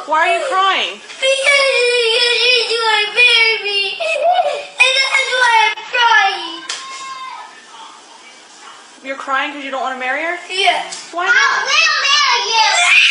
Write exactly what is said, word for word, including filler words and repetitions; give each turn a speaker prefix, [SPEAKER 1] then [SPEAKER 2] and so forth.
[SPEAKER 1] Why are you crying?
[SPEAKER 2] Because you want to marry me. And that's why I'm crying.
[SPEAKER 1] You're crying because you don't want to marry her?
[SPEAKER 2] Yeah.
[SPEAKER 1] Why not?
[SPEAKER 2] I will marry you.